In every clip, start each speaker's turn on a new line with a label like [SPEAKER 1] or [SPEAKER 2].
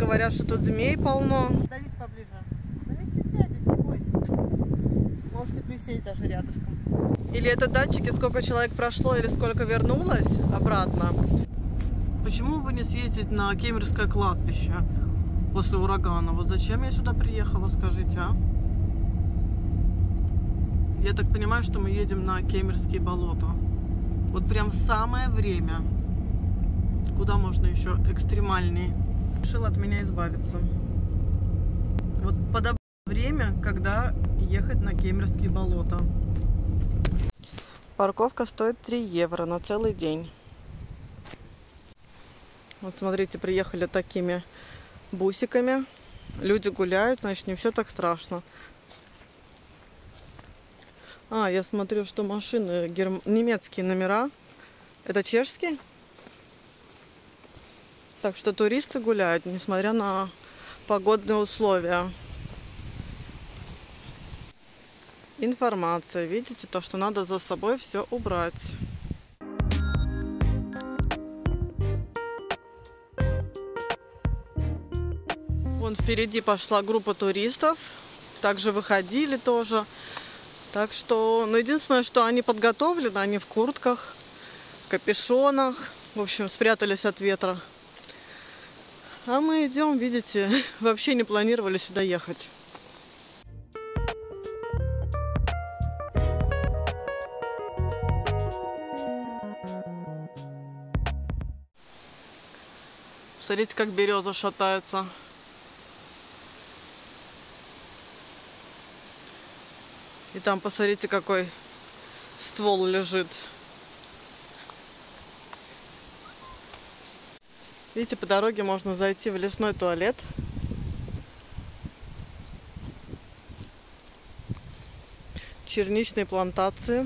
[SPEAKER 1] говорят, что тут змей полно.
[SPEAKER 2] Подойдите поближе. Да не стесняйтесь, не бойтесь. Можете присесть даже рядышком.
[SPEAKER 1] Или это датчики, сколько человек прошло или сколько вернулось обратно. Почему бы не съездить на Кемеровское кладбище после урагана? Вот зачем я сюда приехала, скажите, а? Я так понимаю, что мы едем на Кемеровские болота. Вот прям самое время. Куда можно еще экстремальнее? Решил от меня избавиться. Вот подобрать время, когда ехать на Кемеровские болота. Парковка стоит 3 евро на целый день. Вот смотрите, приехали такими бусиками. Люди гуляют, значит, не все так страшно. А, я смотрю, что машины немецкие номера. Это чешские? Так что туристы гуляют, несмотря на погодные условия. Информация. Видите, то, что надо за собой все убрать. Вон впереди пошла группа туристов. Также выходили тоже. Так что, ну, единственное, что они подготовлены, они в куртках, капюшонах. В общем, спрятались от ветра. А мы идем, видите, вообще не планировали сюда ехать. Смотрите, как береза шатается. И там, посмотрите, какой ствол лежит. Видите, по дороге можно зайти в лесной туалет. Черничные плантации.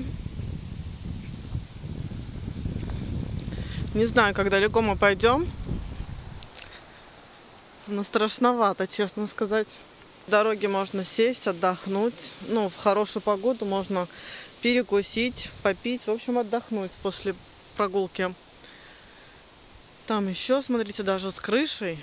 [SPEAKER 1] Не знаю, как далеко мы пойдем. Но страшновато, честно сказать. В дороге можно сесть, отдохнуть. Ну, в хорошую погоду можно перекусить, попить. В общем, отдохнуть после прогулки. Там еще, смотрите, даже с крышей.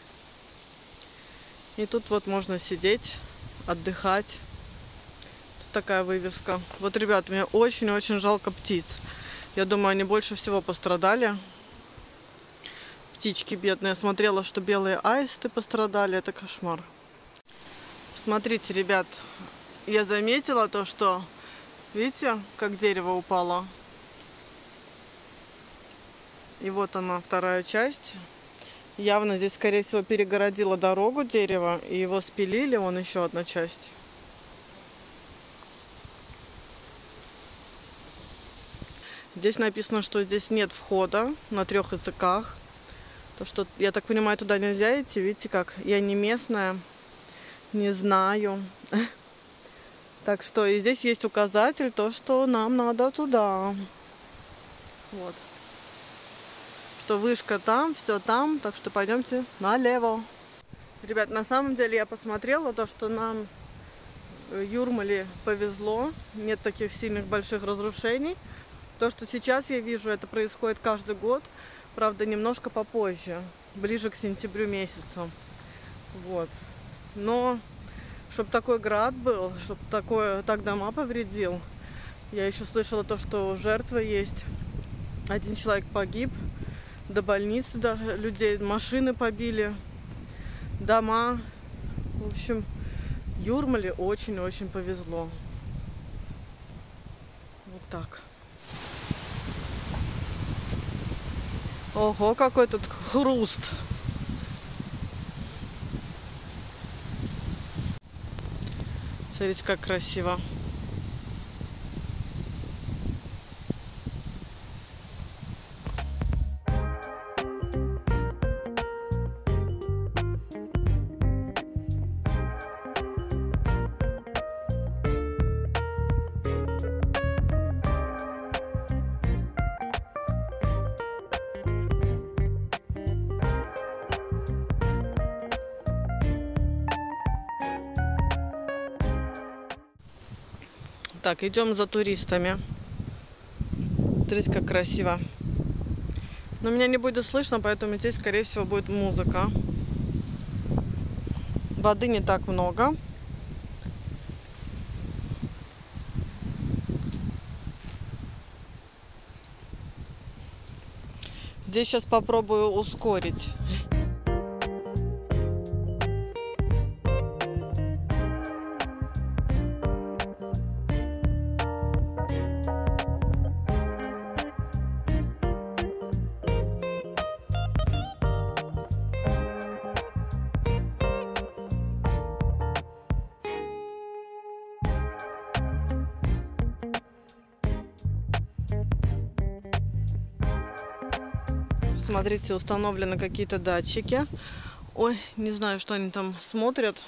[SPEAKER 1] И тут вот можно сидеть, отдыхать. Тут такая вывеска. Вот, ребят, мне очень-очень жалко птиц. Я думаю, они больше всего пострадали. Птички бедные. Я смотрела, что белые аисты пострадали. Это кошмар. Смотрите, ребят, я заметила то, что, видите, как дерево упало. И вот она, вторая часть. Явно здесь, скорее всего, перегородило дорогу дерево, и его спилили. Вон еще одна часть. Здесь написано, что здесь нет входа на 3 языках. То, что, я так понимаю, туда нельзя идти. Видите, как я не местная. Не знаю. Так что и здесь есть указатель, то, что нам надо туда. Вот. Что вышка там, все там. Так что пойдемте налево. Ребят, на самом деле я посмотрела то, что нам в Юрмале повезло. Нет таких сильных больших разрушений. То, что сейчас я вижу, это происходит каждый год. Правда, немножко попозже. Ближе к сентябрю месяцу. Вот. Но, чтобы такой град был, чтобы так дома повредил. Я еще слышала то, что жертвы есть. 1 человек погиб. До больницы даже людей, машины побили. Дома. В общем, Юрмале очень-очень повезло. Вот так. Ого, какой тут хруст. Смотрите, как красиво. Так, идем за туристами. Смотрите, как красиво. Но меня не будет слышно, поэтому здесь, скорее всего, будет музыка. Воды не так много. Здесь сейчас попробую ускорить. Смотрите, установлены какие-то датчики. Ой, не знаю, что они там смотрят.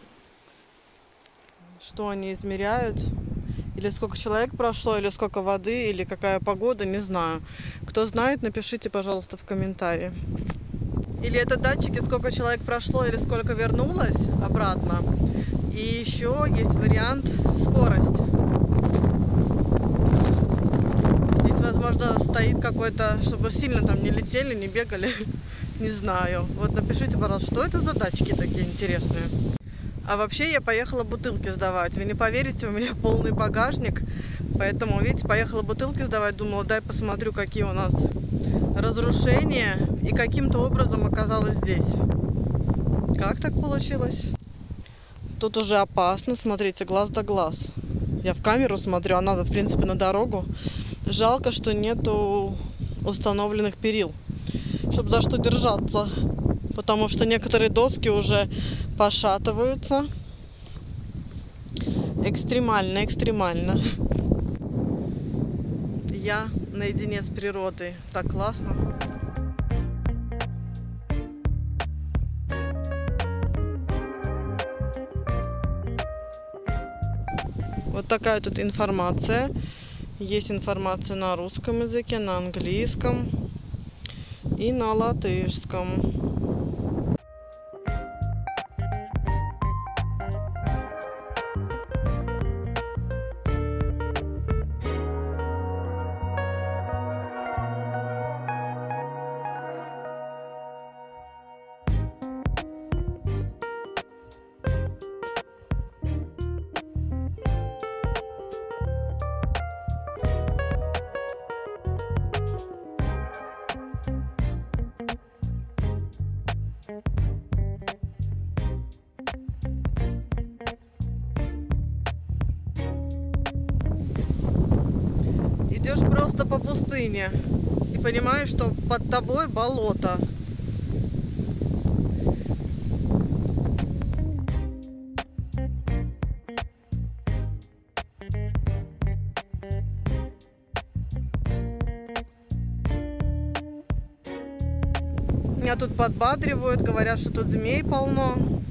[SPEAKER 1] Что они измеряют. Или сколько человек прошло, или сколько воды, или какая погода, не знаю. Кто знает, напишите, пожалуйста, в комментарии. Или это датчики, сколько человек прошло, или сколько вернулось обратно. И еще есть вариант скорость. Возможно, стоит какой-то, чтобы сильно там не летели, не бегали, не знаю. Вот напишите, пожалуйста, что это за датчики такие интересные. А вообще я поехала бутылки сдавать. Вы не поверите, у меня полный багажник, поэтому, видите, поехала бутылки сдавать. Думала, дай посмотрю, какие у нас разрушения, и каким-то образом оказалась здесь. Как так получилось? Тут уже опасно, смотрите, глаз да глаз. Я в камеру смотрю, а надо, в принципе, на дорогу. Жалко, что нету установленных перил, чтобы за что держаться, потому что некоторые доски уже пошатываются. Экстремально, экстремально. Я наедине с природой. Так классно. Вот такая тут информация. Есть информация на русском языке, на английском и на латышском. Идешь просто по пустыне и понимаешь, что под тобой болото. Меня тут подбадривают, говорят, что тут змей полно.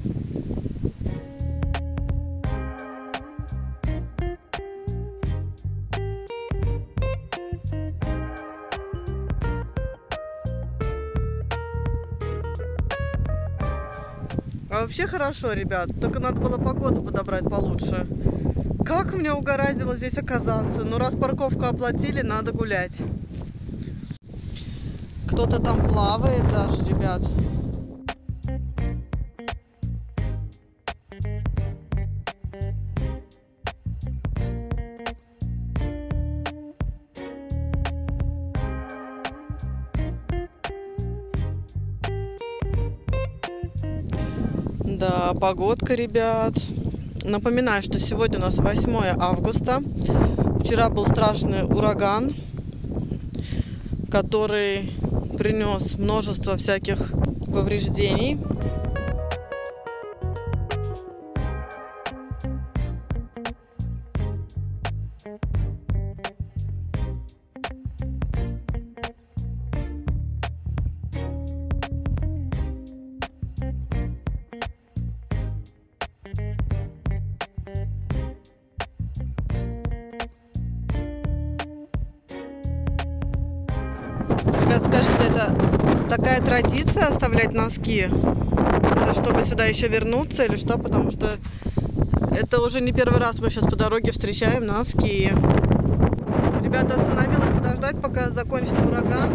[SPEAKER 1] А вообще хорошо, ребят, только надо было погоду подобрать получше. Как у меня угораздило здесь оказаться? Ну, раз парковку оплатили, надо гулять. Кто-то там плавает даже, ребят. Да, погодка, ребят. Напоминаю, что сегодня у нас 8 августа. Вчера был страшный ураган, который принес множество всяких повреждений. Ребят, скажите, это такая традиция оставлять носки? Это чтобы сюда еще вернуться или что? Потому что это уже не первый раз мы сейчас по дороге встречаем носки. Ребята, остановилась подождать, пока закончится ураган.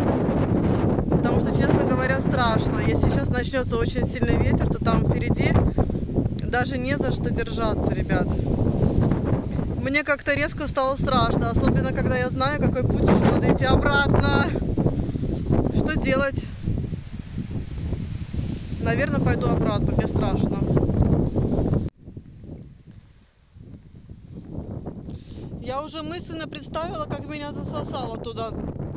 [SPEAKER 1] Потому что, честно говоря, страшно. Если сейчас начнется очень сильный ветер, то там впереди Даже не за что держаться, ребят. Мне как-то резко стало страшно, особенно когда я знаю, какой путь еще надо идти обратно. Что делать? Наверное, пойду обратно, мне страшно. Я уже мысленно представила, как меня засосало туда.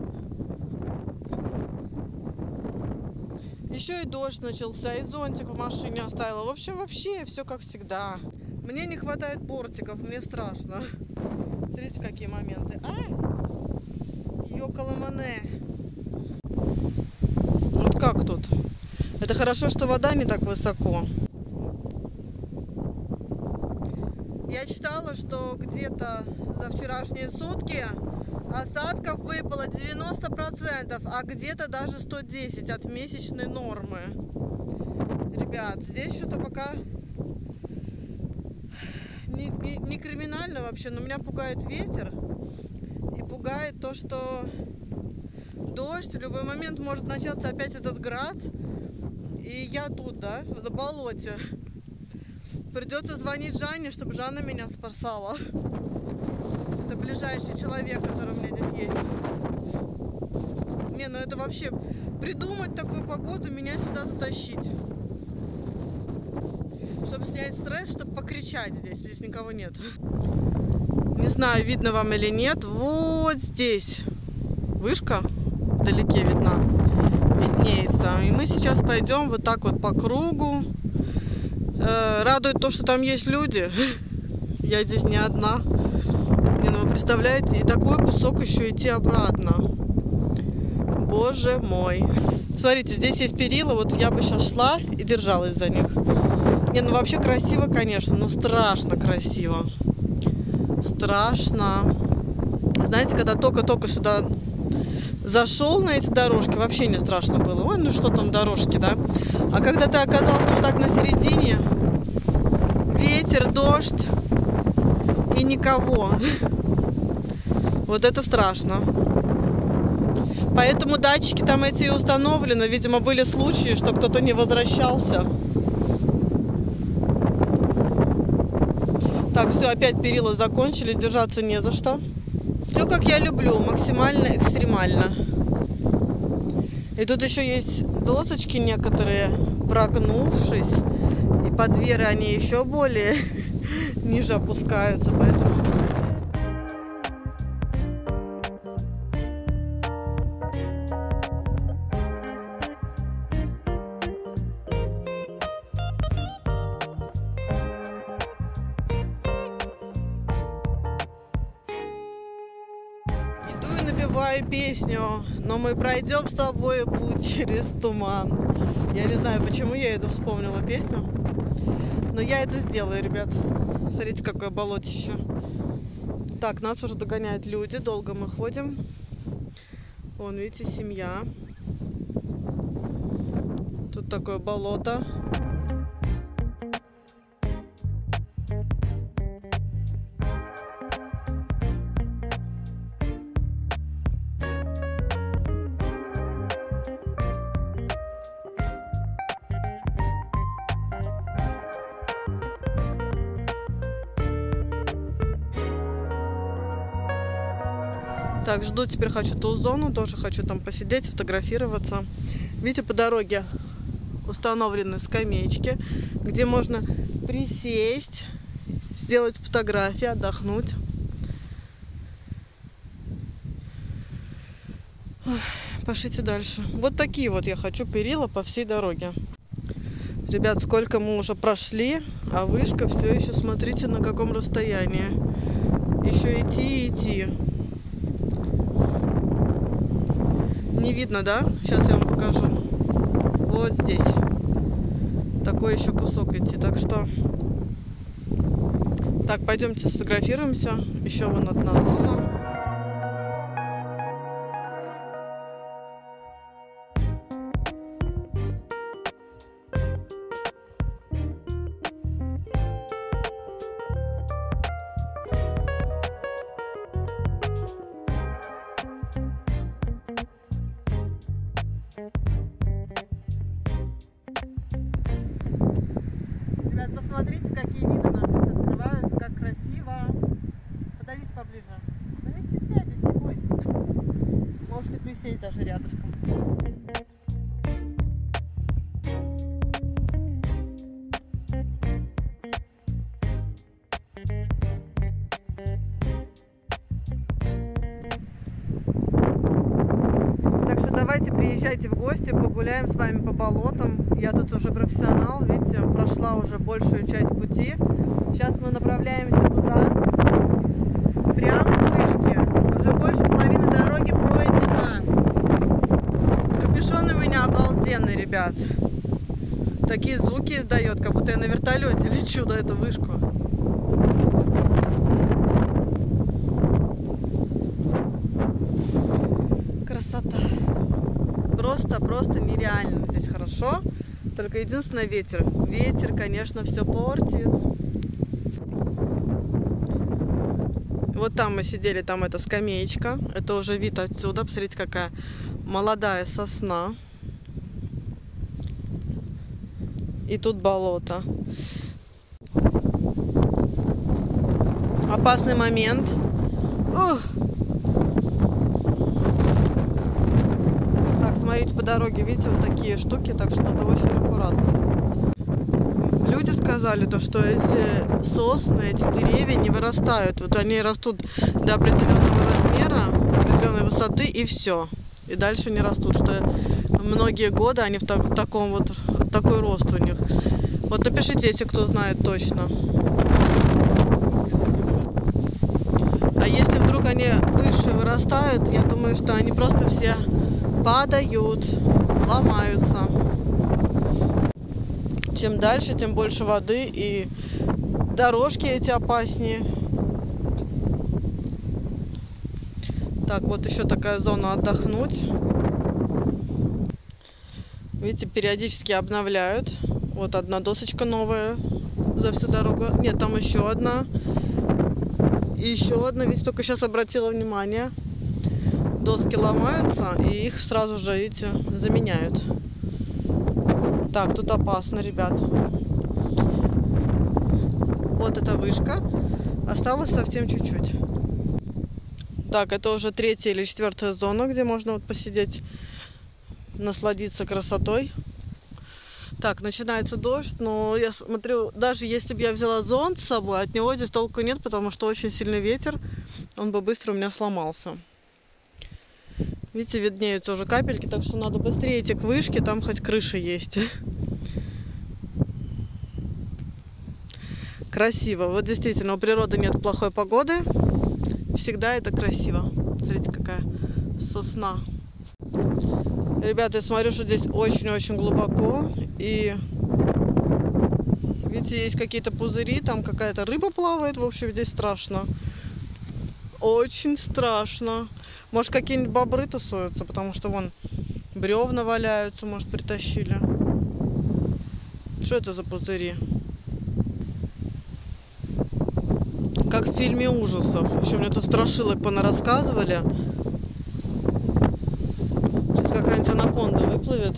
[SPEAKER 1] Еще и дождь начался, и зонтик в машине оставила. В общем, вообще все как всегда. Мне не хватает бортиков, мне страшно. Смотрите, какие моменты. Йокаламане. Вот как тут? Это хорошо, что вода не так высоко. Я читала, что где-то за вчерашние сутки осадков выпало 90%, а где-то даже 110 от месячной нормы. Ребят, здесь что-то пока не криминально вообще, но меня пугает ветер и пугает то, что дождь в любой момент может начаться опять этот град, и я тут, да, на болоте. Придется звонить Жанне, чтобы Жанна меня спасала. Это ближайший человек, который у меня здесь есть. Не, ну это вообще придумать такую погоду, меня сюда затащить. Чтобы снять стресс, чтобы покричать здесь. Здесь никого нет. Не знаю, видно вам или нет. Вот здесь вышка вдалеке видна. Виднеется. И мы сейчас пойдем вот так вот по кругу. Радует то, что там есть люди. Я здесь не одна. Не, ну вы представляете, и такой кусок еще идти обратно. Боже мой. Смотрите, здесь есть перила. Вот я бы сейчас шла и держалась за них. Не, ну вообще красиво, конечно, но страшно красиво. Страшно. Знаете, когда только-только сюда зашел на эти дорожки, вообще не страшно было. Ой, ну что там дорожки, да? А когда ты оказался вот так на середине, ветер, дождь и никого. Вот это страшно. Поэтому датчики там эти и установлены. Видимо, были случаи, что кто-то не возвращался. Так, все, опять перила закончились, держаться не за что. Все как я люблю, максимально экстремально. И тут еще есть досочки некоторые, прогнувшись. И под дверь они еще более ниже опускаются, поэтому... Напеваю песню, но мы пройдем с тобой путь через туман. Я не знаю, почему я эту вспомнила песню, но я это сделаю, ребят. Смотрите, какое болотище. Так, нас уже догоняют люди, долго мы ходим. Вон, видите, семья. Тут такое болото. Так, жду, теперь хочу ту зону, тоже хочу там посидеть, сфотографироваться. Видите, по дороге установлены скамеечки, где можно присесть, сделать фотографии, отдохнуть. Пошлите дальше. Вот такие вот я хочу перила по всей дороге. Ребят, сколько мы уже прошли, а вышка все еще, смотрите, на каком расстоянии. Еще идти и идти. Не видно, да? Сейчас я вам покажу. Вот здесь. Такой еще кусок идти. Так что... Так, пойдемте сфотографируемся. Еще вон одна зона. Ребят, посмотрите.
[SPEAKER 2] посмотрите, какие виды нам здесь открываются, как красиво. Подойдите поближе. Да не стесняйтесь, не бойтесь. Можете присесть даже рядышком.
[SPEAKER 1] Так что давайте приезжайте в гости, погуляем с вами по болотам. Я тут уже профессионал, видите, прошла уже большую часть пути. Сейчас мы направляемся туда, прямо к вышке. Уже больше половины дороги пройдена. Капюшон у меня обалденный, ребят. Такие звуки издает, как будто я на вертолете лечу на эту вышку. Красота. Просто нереально здесь хорошо. Только единственное ветер. Ветер, конечно, все портит. Вот там мы сидели, там эта скамеечка. Это уже вид отсюда. Посмотрите, какая молодая сосна. И тут болото. Опасный момент. Так, смотрите, по дороге, видите, вот такие штуки, так что надо очень аккуратно. Люди сказали, то, что эти сосны, эти деревья не вырастают. Вот они растут до определенного размера, до определенной высоты, и все. И дальше не растут, что многие годы они в таком вот, такой рост у них. Вот напишите, если кто знает точно. А если вдруг они выше вырастают, я думаю, что они просто все падают, ломаются. Чем дальше, тем больше воды, и дорожки эти опаснее. Так, вот еще такая зона отдохнуть. Видите, периодически обновляют. Вот одна досочка новая за всю дорогу. Нет, там еще одна. И еще одна. Видите, только сейчас обратила внимание. Доски ломаются, и их сразу же, видите, заменяют. Так, тут опасно, ребят. Вот эта вышка. Осталось совсем чуть-чуть. Так, это уже 3-я или 4-я зона, где можно вот посидеть, насладиться красотой. Так, начинается дождь, но я смотрю, даже если бы я взяла зонт с собой, от него здесь толку нет, потому что очень сильный ветер, он бы быстро у меня сломался. Видите, виднеются уже капельки, так что надо быстрее идти к вышке, там хоть крыша есть. Красиво. Вот действительно, у природы нет плохой погоды. Всегда это красиво. Смотрите, какая сосна. Ребята, я смотрю, что здесь очень-очень глубоко. И видите, есть какие-то пузыри, там какая-то рыба плавает. В общем, здесь страшно. Очень страшно. Может, какие-нибудь бобры тусуются, потому что вон бревна валяются, может, притащили. Что это за пузыри? Как в фильме ужасов. Еще мне тут страшилок понарассказывали. Сейчас какая-нибудь анаконда выплывет.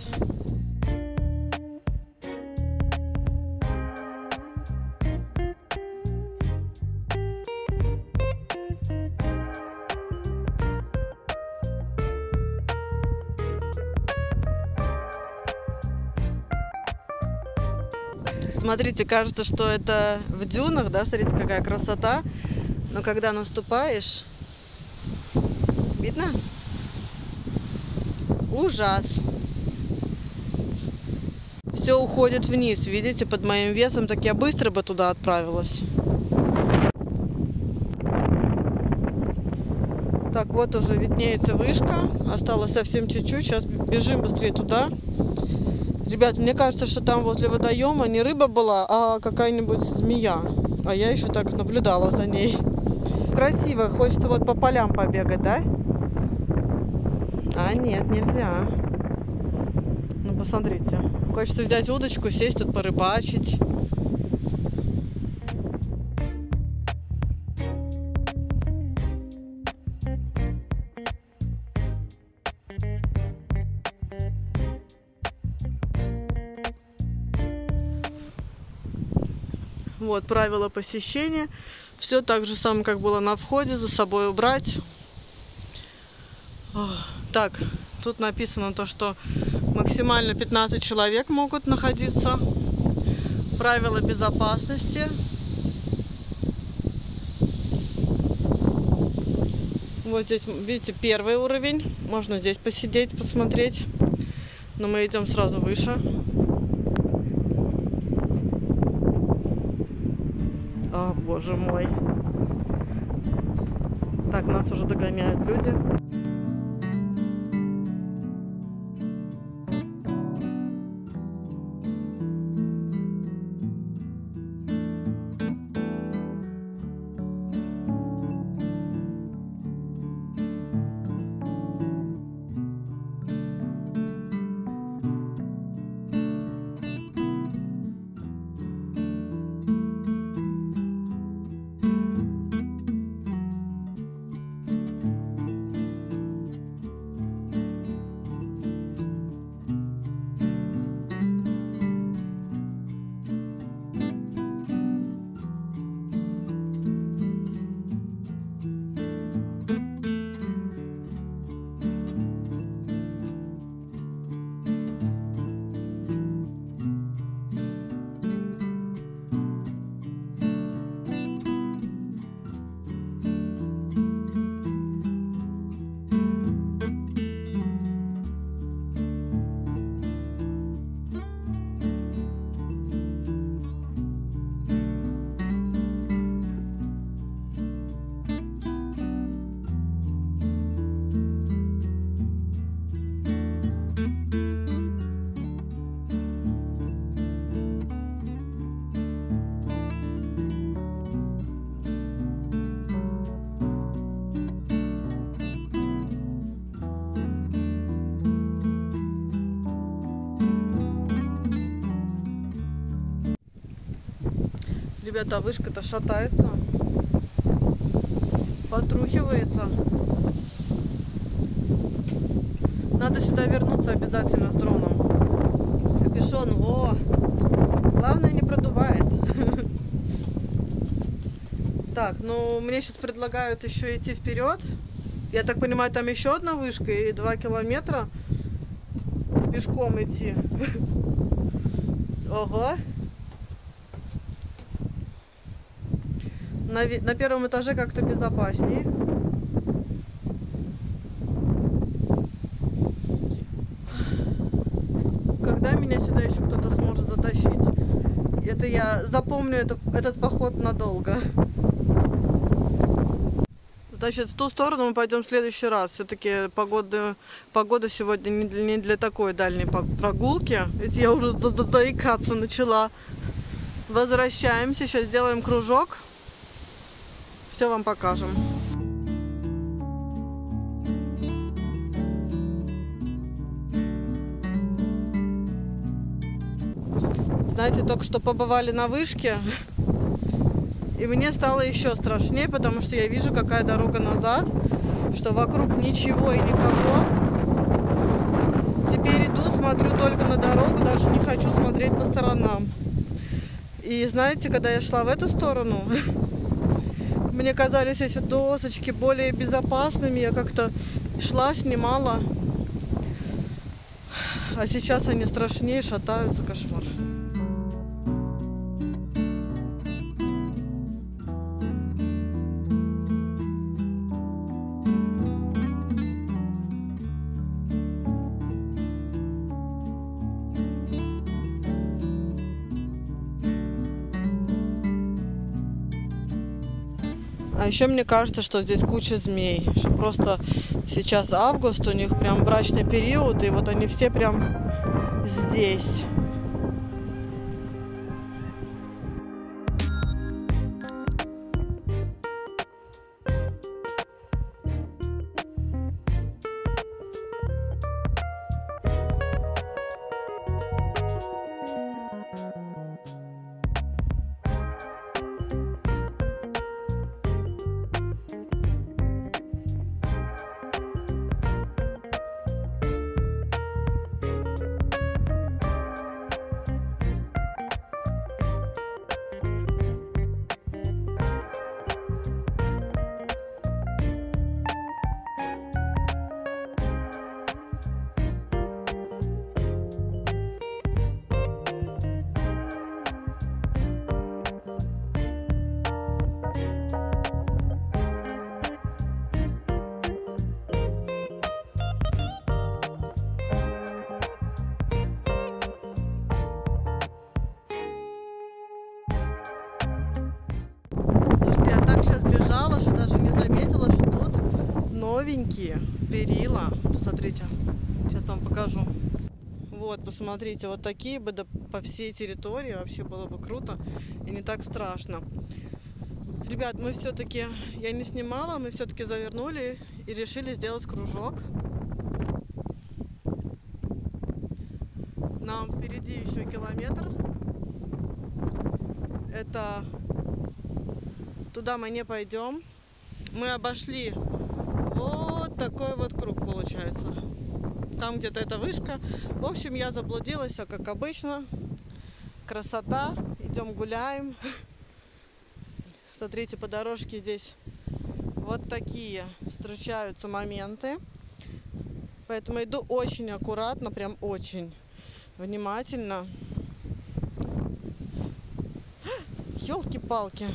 [SPEAKER 1] Смотрите, кажется, что это в дюнах, да, смотрите, какая красота. Но когда наступаешь, видно? Ужас. Все уходит вниз, видите, под моим весом, так я быстро бы туда отправилась. Так, вот уже виднеется вышка, осталось совсем чуть-чуть, сейчас бежим быстрее туда. Ребят, мне кажется, что там возле водоема не рыба была, а какая-нибудь змея. А я еще так наблюдала за ней. Красиво, хочется вот по полям побегать, да? А нет, нельзя. Ну, посмотрите. Хочется взять удочку, сесть тут порыбачить. Вот правила посещения. Все так же самое, как было на входе, за собой убрать. Так, тут написано то, что максимально 15 человек могут находиться. Правила безопасности. Вот здесь, видите, первый уровень. Можно здесь посидеть, посмотреть. Но мы идем сразу выше. О, боже мой. Так, нас уже догоняют люди. Ребята, вышка-то шатается, потрухивается. Надо сюда вернуться обязательно с дроном. Капюшон, о! Главное, не продувает. Так, ну мне сейчас предлагают еще идти вперед. Я так понимаю, там еще одна вышка и 2 километра пешком идти. Ого! На первом этаже как-то безопаснее. Когда меня сюда еще кто-то сможет затащить? Это я запомню этот поход надолго. Значит, в ту сторону мы пойдем в следующий раз. Все-таки погода сегодня не для такой дальней прогулки. Ведь я уже заикаться начала. Возвращаемся, сейчас сделаем кружок. Все вам покажем. Знаете, только что побывали на вышке, и мне стало еще страшнее, потому что я вижу, какая дорога назад, что вокруг ничего и никого. Теперь иду, смотрю только на дорогу, даже не хочу смотреть по сторонам. И знаете, когда я шла в эту сторону, мне казались эти досочки более безопасными. Я как-то шла, снимала. А сейчас они страшнее, шатаются, кошмар. А еще мне кажется, что здесь куча змей, что просто сейчас август, у них прям брачный период, и вот они все прям здесь. проехала, что даже не заметила, что тут новенькие перила. Посмотрите, сейчас вам покажу. Вот, посмотрите, вот такие бы по всей территории, вообще было бы круто и не так страшно. Ребят, мы все-таки, я не снимала, мы все-таки завернули и решили сделать кружок. Нам впереди еще километр. Это туда мы не пойдем. Мы обошли вот такой вот круг получается. Там где-то эта вышка. В общем, я заблудилась, как обычно. Красота. Идем гуляем. Смотрите, по дорожке здесь вот такие встречаются моменты. Поэтому иду очень аккуратно, прям очень внимательно. Ёлки-палки.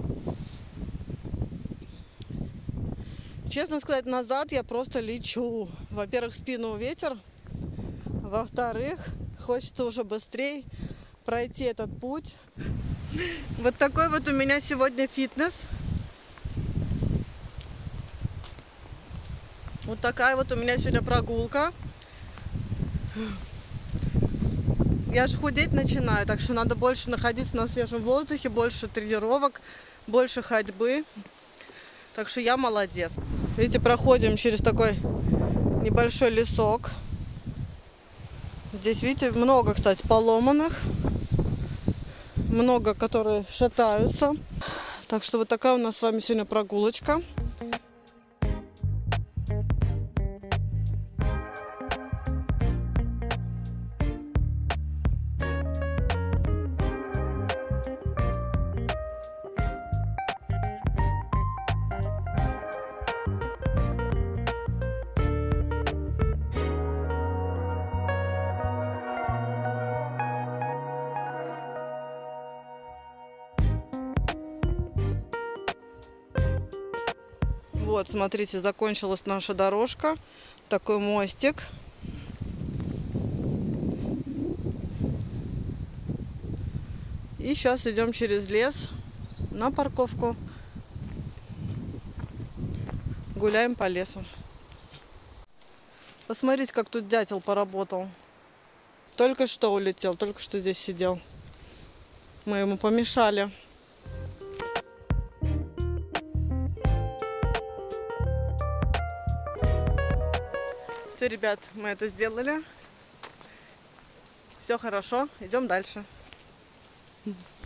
[SPEAKER 1] Честно сказать, назад я просто лечу. Во-первых, в спину ветер. Во-вторых, хочется уже быстрее пройти этот путь. Вот такой вот у меня сегодня фитнес. Вот такая вот у меня сегодня прогулка. Я же худеть начинаю, так что надо больше находиться на свежем воздухе, больше тренировок, больше ходьбы. Так что я молодец. Видите, проходим через такой небольшой лесок. Здесь, видите, много, кстати, поломанных. Много, которые шатаются. Так что вот такая у нас с вами сегодня прогулочка. Вот, смотрите, закончилась наша дорожка. Такой мостик. И сейчас идем через лес на парковку. Гуляем по лесу. Посмотрите, как тут дятел поработал. Только что улетел, только что здесь сидел. Мы ему помешали. Все, ребят, мы это сделали. Все хорошо, идем дальше.